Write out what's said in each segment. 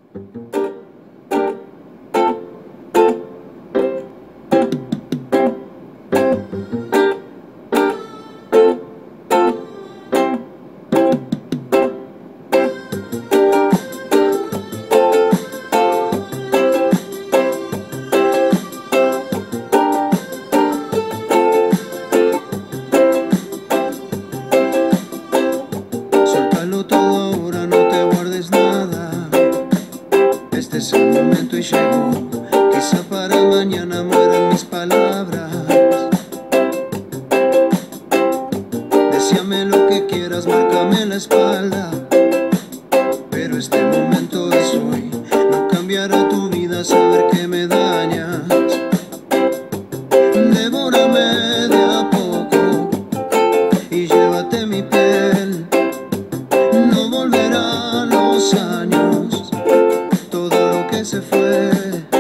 Suéltalo todo ahora, no te guardes nada. Este es el momento y llegó. Quizá para mañana mueran mis palabras. Decíame lo que quieras, márcame la espalda. Pero este momento es hoy. No cambiará tu vida saber que me dañas. Devórame de a poco y llévate mi piel. No volverán los años, todo lo que se fue.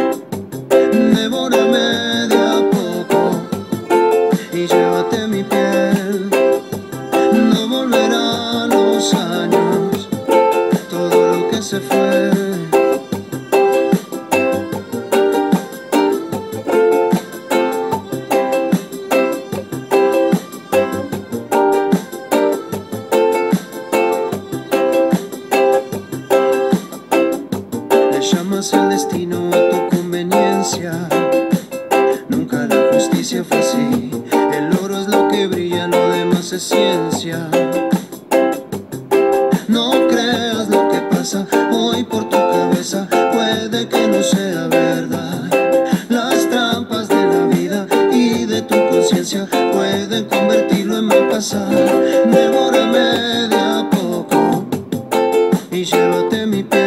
Devórame de a poco y llévate mi piel. No volverán los años, todo lo que se fue. Le llamas el destino a tu conveniencia. Nunca la justicia fue así. El oro es lo que brilla, lo demás es ciencia. No creas lo que pasa hoy por tu cabeza, puede que no sea verdad. Las trampas de la vida y de tu conciencia pueden convertirlo en mal pasar. Devórame de a poco y llévate mi piel.